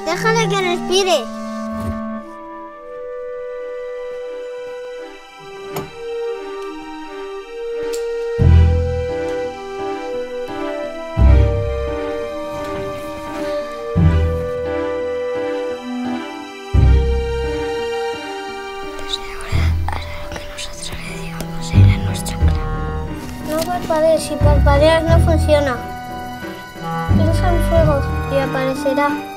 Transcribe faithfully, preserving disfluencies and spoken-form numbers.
Déjale que respire. Desde ahora hará lo que nosotros le digamos, será nuestro plan. No parpadees, si parpadeas no funciona. Piensa en fuego y aparecerá.